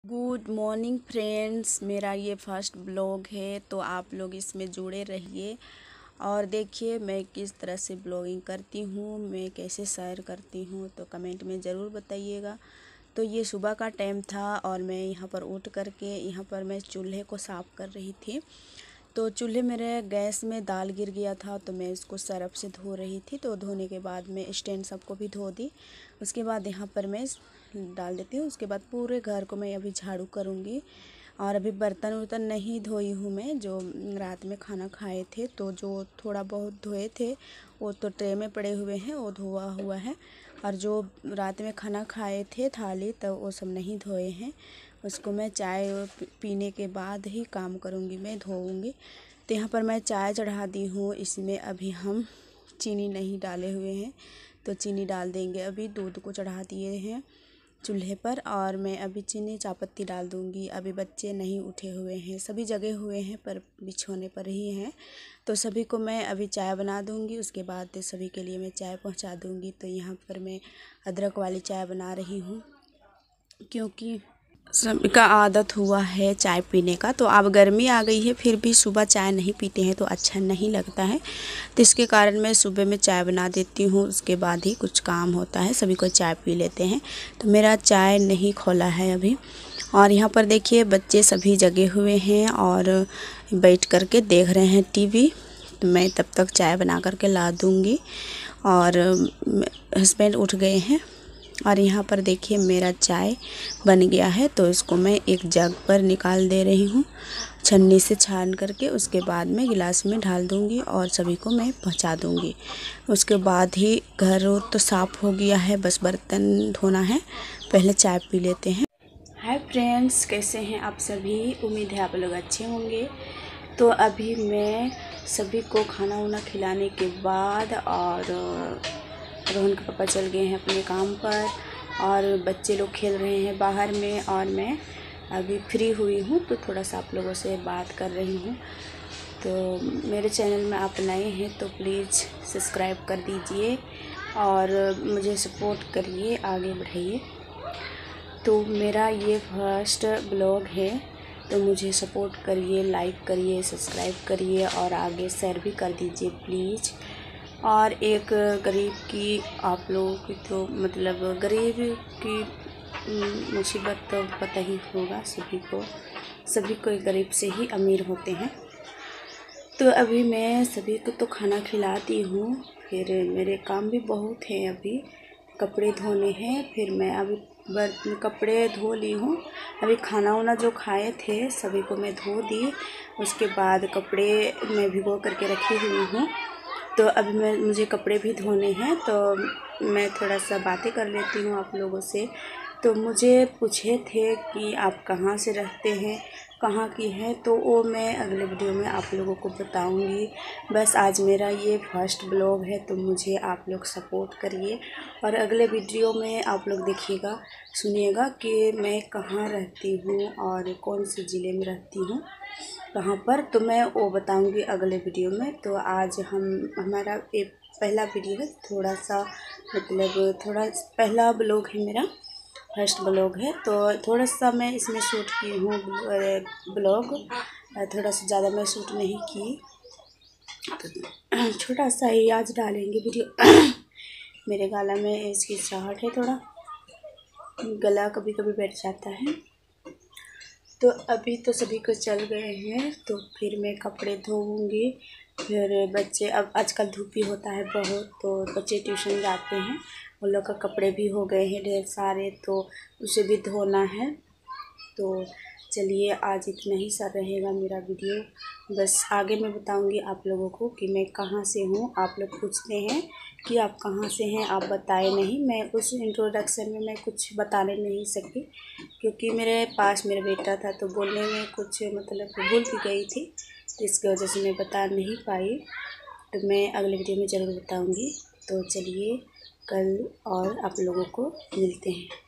Good morning friends, मेरा ये first blog है तो आप लोग इसमें जुड़े रहिए और देखिए मैं किस तरह से ब्लॉगिंग करती हूँ, मैं कैसे शेयर करती हूँ तो कमेंट में ज़रूर बताइएगा। तो ये सुबह का टाइम था और मैं यहाँ पर उठ करके यहाँ पर मैं चूल्हे को साफ़ कर रही थी। तो चूल्हे मेरे गैस में दाल गिर गया था तो मैं इसको सरफ से धो रही थी। तो धोने के बाद मैं स्टैंड सबको भी धो दी। उसके बाद यहाँ पर मैं डाल देती हूँ। उसके बाद पूरे घर को मैं अभी झाड़ू करूँगी और अभी बर्तन वर्तन नहीं धोई हूँ मैं, जो रात में खाना खाए थे तो जो थोड़ा बहुत धोए थे वो तो ट्रे में पड़े हुए हैं, वो धोआ हुआ है। और जो रात में खाना खाए थे थाली तो वो सब नहीं धोए हैं, उसको मैं चाय पीने के बाद ही काम करूँगी, मैं धोऊँगी। तो यहाँ पर मैं चाय चढ़ा दी हूँ। इसमें अभी हम चीनी नहीं डाले हुए हैं तो चीनी डाल देंगे। अभी दूध को चढ़ा दिए हैं चूल्हे पर और मैं अभी चीनी चायपत्ती डाल दूँगी। अभी बच्चे नहीं उठे हुए हैं, सभी जगे हुए हैं पर बिछोने पर ही हैं। तो सभी को मैं अभी चाय बना दूँगी, उसके बाद सभी के लिए मैं चाय पहुँचा दूँगी। तो यहाँ पर मैं अदरक वाली चाय बना रही हूँ क्योंकि सभी का आदत हुआ है चाय पीने का। तो अब गर्मी आ गई है फिर भी सुबह चाय नहीं पीते हैं तो अच्छा नहीं लगता है, तो इसके कारण मैं सुबह में चाय बना देती हूँ, उसके बाद ही कुछ काम होता है, सभी को चाय पी लेते हैं। तो मेरा चाय नहीं खोला है अभी। और यहाँ पर देखिए बच्चे सभी जगे हुए हैं और बैठ करके देख रहे हैं टीवी। तो मैं तब तक चाय बना करके ला दूँगी और हस्बैंड उठ गए हैं। और यहाँ पर देखिए मेरा चाय बन गया है तो इसको मैं एक जग पर निकाल दे रही हूँ छन्नी से छान करके। उसके बाद में गिलास में ढाल दूँगी और सभी को मैं पहुँचा दूँगी। उसके बाद ही घर तो साफ़ हो गया है, बस बर्तन धोना है। पहले चाय पी लेते हैं। हाय फ्रेंड्स, कैसे हैं आप सभी? उम्मीद है आप लोग अच्छे होंगे। तो अभी मैं सभी को खाना वाना खिलाने के बाद और रोहन के पापा चल गए हैं अपने काम पर और बच्चे लोग खेल रहे हैं बाहर में और मैं अभी फ्री हुई हूँ तो थोड़ा सा आप लोगों से बात कर रही हूँ। तो मेरे चैनल में आप नए हैं तो प्लीज़ सब्सक्राइब कर दीजिए और मुझे सपोर्ट करिए, आगे बढ़ाइए। तो मेरा ये फर्स्ट ब्लॉग है तो मुझे सपोर्ट करिए, लाइक करिए, सब्सक्राइब करिए और आगे शेयर भी कर दीजिए प्लीज़। और एक गरीब की आप लोगों की तो मतलब गरीब की मुसीबत तो पता ही होगा सभी को गरीब से ही अमीर होते हैं। तो अभी मैं सभी को तो खाना खिलाती हूँ, फिर मेरे काम भी बहुत हैं, अभी कपड़े धोने हैं। फिर मैं अभी कपड़े धो ली हूँ। अभी खाना वाना जो खाए थे सभी को मैं धो दी, उसके बाद कपड़े मैं भिगो करके रखी हुई हूँ। तो अभी मुझे कपड़े भी धोने हैं तो मैं थोड़ा सा बातें कर लेती हूँ आप लोगों से। तो मुझे पूछे थे कि आप कहाँ से रहते हैं, कहाँ की है, तो वो मैं अगले वीडियो में आप लोगों को बताऊंगी। बस आज मेरा ये फर्स्ट ब्लॉग है तो मुझे आप लोग सपोर्ट करिए और अगले वीडियो में आप लोग देखिएगा, सुनिएगा कि मैं कहाँ रहती हूँ और कौन से ज़िले में रहती हूँ, कहाँ पर, तो मैं वो बताऊंगी अगले वीडियो में। तो आज हमारा एक पहला वीडियो है, थोड़ा सा मतलब थोड़ा पहला ब्लॉग है, मेरा फर्स्ट ब्लॉग है तो थोड़ा सा मैं इसमें शूट की हूँ ब्लॉग, थोड़ा सा ज़्यादा मैं शूट नहीं की तो छोटा सा ही आज डालेंगे वीडियो। मेरे गला में इसकी सहट है, थोड़ा गला कभी कभी बैठ जाता है। तो अभी तो सभी को चल गए हैं तो फिर मैं कपड़े धोऊंगी। फिर बच्चे, अब आजकल धूप भी होता है बहुत तो बच्चे ट्यूशन जाते हैं, उन लोग का कपड़े भी हो गए हैं ढेर सारे तो उसे भी धोना है। तो चलिए आज इतना ही सा रहेगा मेरा वीडियो। बस आगे मैं बताऊंगी आप लोगों को कि मैं कहाँ से हूँ। आप लोग पूछते हैं कि आप कहाँ से हैं, आप बताए नहीं। मैं उस इंट्रोडक्शन में मैं कुछ बताने नहीं सकी क्योंकि मेरे पास मेरा बेटा था तो बोलने में कुछ मतलब भूल भी गई थी, तो इसकी वजह से मैं बता नहीं पाई। तो मैं अगले वीडियो में ज़रूर बताऊँगी। तो चलिए कल और आप लोगों को मिलते हैं।